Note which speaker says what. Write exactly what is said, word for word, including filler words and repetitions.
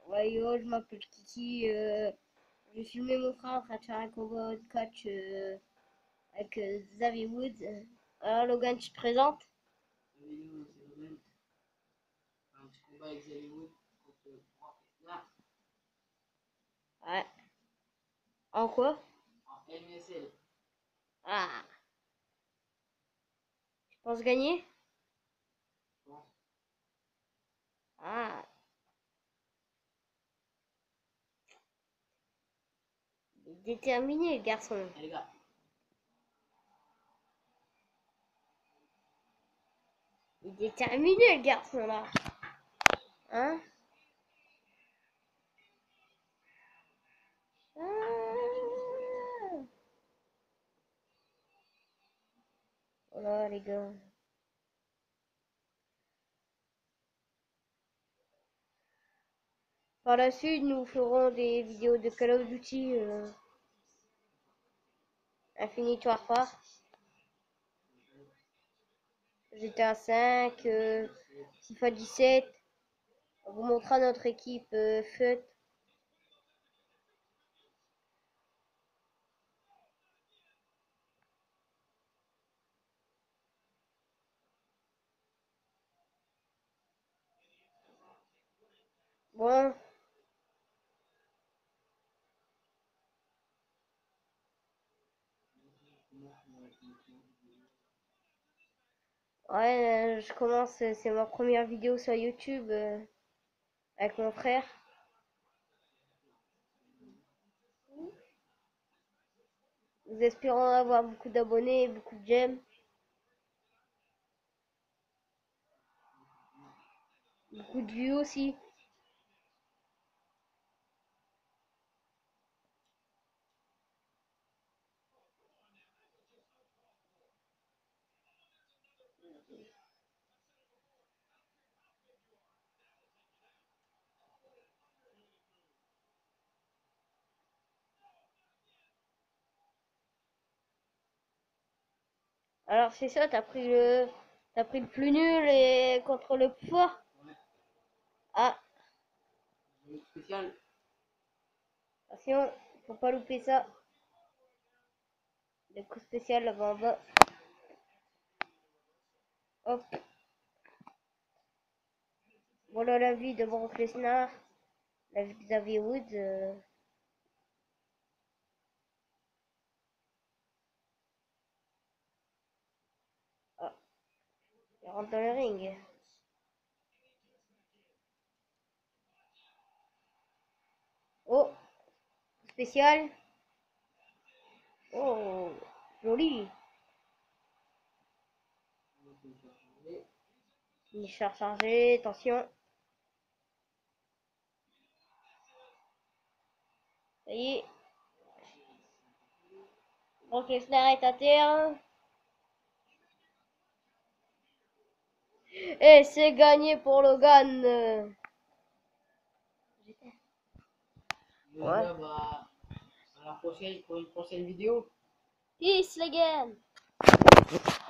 Speaker 1: Ouais, yo, je m'appelle Kiki. Euh, j'ai filmé mon frère en train de faire un combat de catch euh, avec euh, Xavier Woods. Alors, Logan, tu te présentes?
Speaker 2: Salut, nous, c'est Logan. Un petit combat avec Xavier Wood contre Brock Lesnar
Speaker 1: Ouais. En quoi?
Speaker 2: en N S L.
Speaker 1: Ah, tu penses gagner?
Speaker 2: Je pense.
Speaker 1: Ah, il est déterminé, le garçon.
Speaker 2: Eh les gars,
Speaker 1: Il est déterminé, le garçon, là. Hein? Ah. Voilà, les gars. Par la suite, nous ferons des vidéos de Call of Duty euh, Infinite Warfare, G T A cinq, euh, FIFA dix-sept. On vous montrera notre équipe euh, F U T. Bon, ouais, euh, je commence, euh, c'est ma première vidéo sur YouTube euh, avec mon frère. Nous espérons avoir beaucoup d'abonnés et beaucoup de j'aime. Beaucoup de vues aussi. Alors c'est ça, t'as pris le t'as pris le plus nul et contre le plus fort.
Speaker 2: ouais,
Speaker 1: Ah,
Speaker 2: j'ai une spéciale.
Speaker 1: attention, faut pas louper ça. Le coup spécial là-bas en bas. Hop. Voilà la vie de Brock Lesnar. La vie de Xavier Woods. euh. Ah, il rentre dans le ring. Oh, spécial. Oh, joli. Finisher chargé, attention. Ça y est. Brock Lesnar est à terre. Et c'est gagné pour Logan.
Speaker 2: Les
Speaker 1: Ouais.
Speaker 2: gars, bah, à la prochaine pour une prochaine vidéo.
Speaker 1: Peace, Logan.